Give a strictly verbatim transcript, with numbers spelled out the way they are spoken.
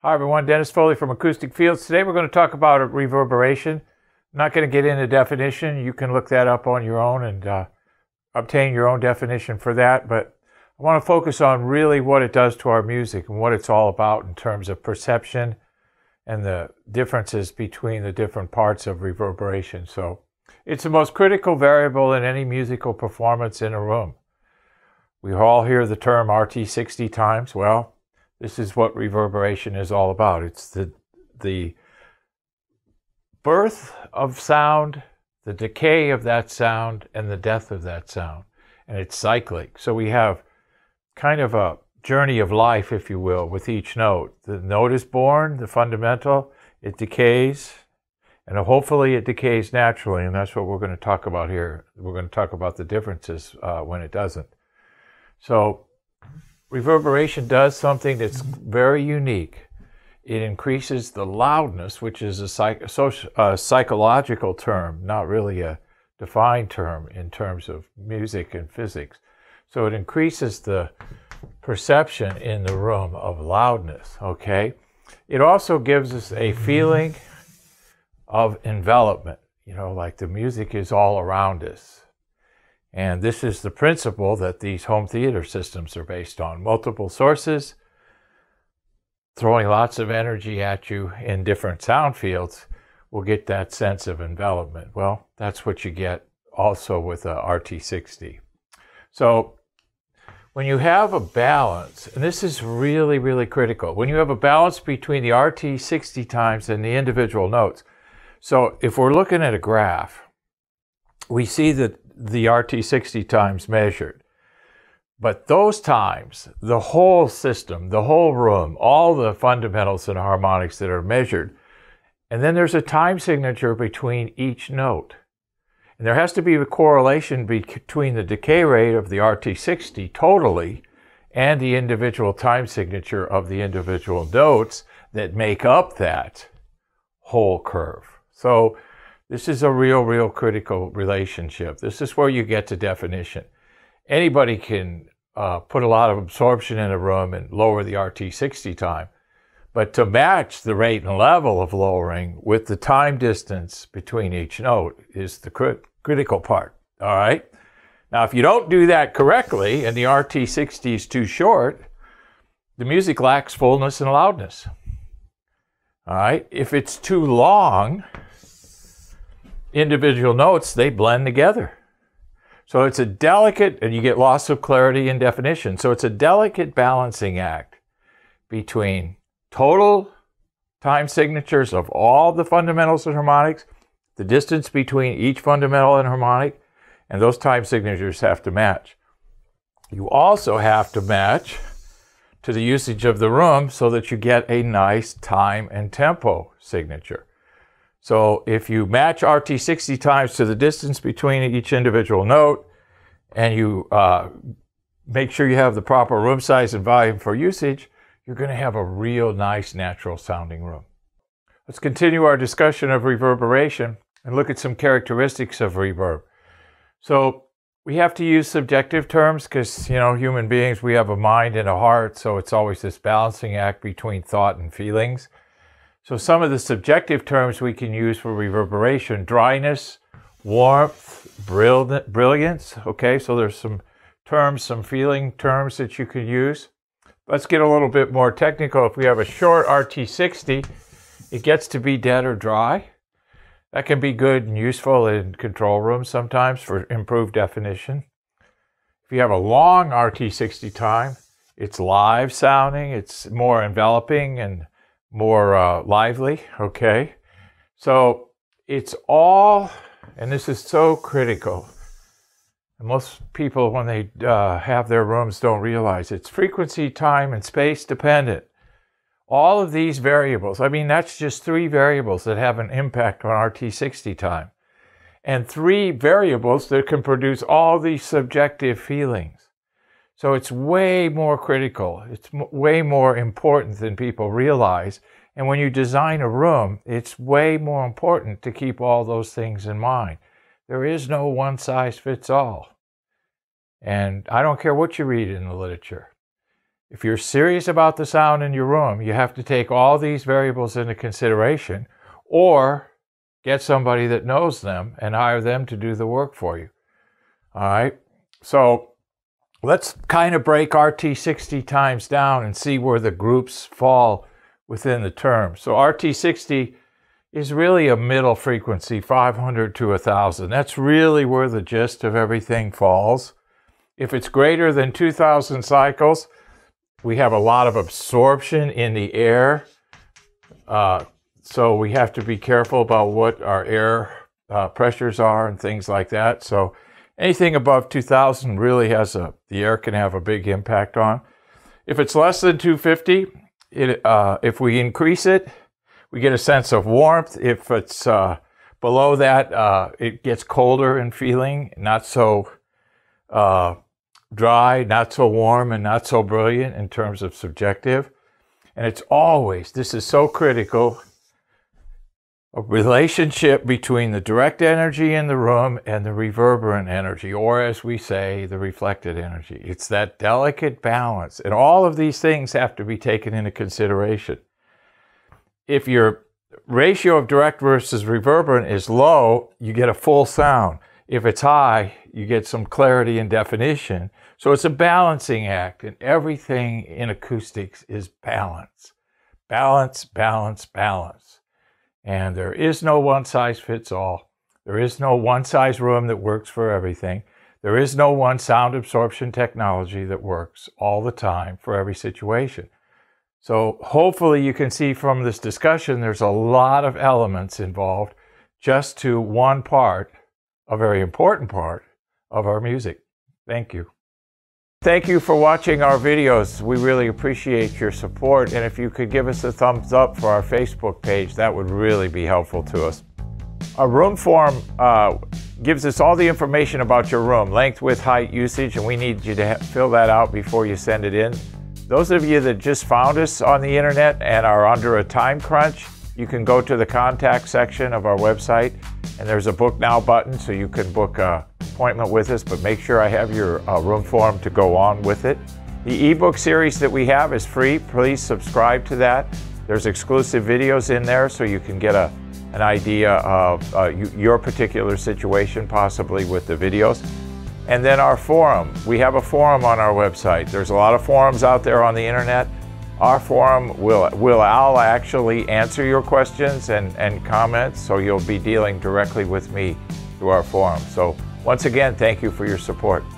Hi everyone, Dennis Foley from Acoustic Fields. Today we're going to talk about reverberation. I'm not going to get into definition. You can look that up on your own and uh, obtain your own definition for that. But I want to focus on really what it does to our music and what it's all about in terms of perception and the differences between the different parts of reverberation. So it's the most critical variable in any musical performance in a room. We all hear the term R T sixty times. Well, this is what reverberation is all about. It's the, the birth of sound, the decay of that sound, and the death of that sound. And it's cyclic. So we have kind of a journey of life, if you will, with each note. The note is born, the fundamental, it decays, and hopefully it decays naturally, and that's what we're going to talk about here. We're going to talk about the differences uh, when it doesn't. So reverberation does something that's very unique. It increases the loudness, which is a, psych a psychological term, not really a defined term in terms of music and physics. So it increases the perception in the room of loudness, okay? It also gives us a feeling of envelopment, you know, like the music is all around us. And this is the principle that these home theater systems are based on. Multiple sources throwing lots of energy at you in different sound fields will get that sense of envelopment. Well, that's what you get also with a R T sixty. So when you have a balance, and this is really, really critical, when you have a balance between the R T sixty times and the individual notes. So if we're looking at a graph, we see that the R T sixty times measured. But those times, the whole system, the whole room, all the fundamentals and harmonics that are measured, and then there's a time signature between each note. And there has to be a correlation between the decay rate of the R T sixty totally and the individual time signature of the individual notes that make up that whole curve. So this is a real, real critical relationship. This is where you get to definition. Anybody can uh, put a lot of absorption in a room and lower the R T sixty time. But to match the rate and level of lowering with the time distance between each note is the crit critical part, all right? Now, if you don't do that correctly and the R T sixty is too short, the music lacks fullness and loudness, all right? If it's too long, individual notes, they blend together. So it's a delicate, and you get loss of clarity and definition. So it's a delicate balancing act between total time signatures of all the fundamentals and harmonics, the distance between each fundamental and harmonic, and those time signatures have to match. You also have to match to the usage of the room so that you get a nice time and tempo signature. So if you match R T sixty times to the distance between each individual note, and you uh, make sure you have the proper room size and volume for usage, you're going to have a real nice natural sounding room. Let's continue our discussion of reverberation and look at some characteristics of reverb. So we have to use subjective terms because, you know, human beings, we have a mind and a heart, so it's always this balancing act between thought and feelings. So some of the subjective terms we can use for reverberation: dryness, warmth, brilliance. Okay, so there's some terms, some feeling terms that you can use. Let's get a little bit more technical. If we have a short R T sixty, it gets to be dead or dry. That can be good and useful in control rooms sometimes for improved definition. If you have a long R T sixty time, it's live sounding, it's more enveloping and more uh, lively, okay? So it's all, and this is so critical, and most people when they uh, have their rooms don't realize it's frequency, time, and space dependent. All of these variables, I mean, that's just three variables that have an impact on R T sixty time, and three variables that can produce all these subjective feelings. So it's way more critical. It's way more important than people realize. And when you design a room, it's way more important to keep all those things in mind. There is no one size fits all. And I don't care what you read in the literature. If you're serious about the sound in your room, you have to take all these variables into consideration, or get somebody that knows them and hire them to do the work for you. All right, so let's kind of break R T sixty times down and see where the groups fall within the term. So R T sixty is really a middle frequency, five hundred to one thousand. That's really where the gist of everything falls. If it's greater than two thousand cycles, we have a lot of absorption in the air. Uh, so we have to be careful about what our air uh, pressures are and things like that. So anything above two thousand really has a, the air can have a big impact on. If it's less than two fifty, it, uh, if we increase it, we get a sense of warmth. If it's uh, below that, uh, it gets colder in feeling, not so uh, dry, not so warm, and not so brilliant in terms of subjective. And it's always, this is so critical, a relationship between the direct energy in the room and the reverberant energy, or as we say, the reflected energy. It's that delicate balance, and all of these things have to be taken into consideration. If your ratio of direct versus reverberant is low, you get a full sound. If it's high, you get some clarity and definition. So it's a balancing act, and everything in acoustics is balance. Balance, balance, balance. And there is no one size fits all. There is no one size room that works for everything. There is no one sound absorption technology that works all the time for every situation. So hopefully you can see from this discussion, there's a lot of elements involved just to one part, a very important part of our music. Thank you. Thank you for watching our videos. We really appreciate your support, and if you could give us a thumbs up for our Facebook page, that would really be helpful to us. Our room form uh, gives us all the information about your room, length, width, height, usage, and we need you to fill that out before you send it in. Those of you that just found us on the internet and are under a time crunch, you can go to the contact section of our website, and there's a book now button, so you can book an appointment with us, but make sure I have your uh, room form to go on with it. The ebook series that we have is free. Please subscribe to that. There's exclusive videos in there, so you can get a, an idea of uh, you, your particular situation, possibly with the videos. And then our forum. We have a forum on our website. There's a lot of forums out there on the internet. Our forum will, will I'll actually answer your questions and, and comments, so you'll be dealing directly with me through our forum. So once again, thank you for your support.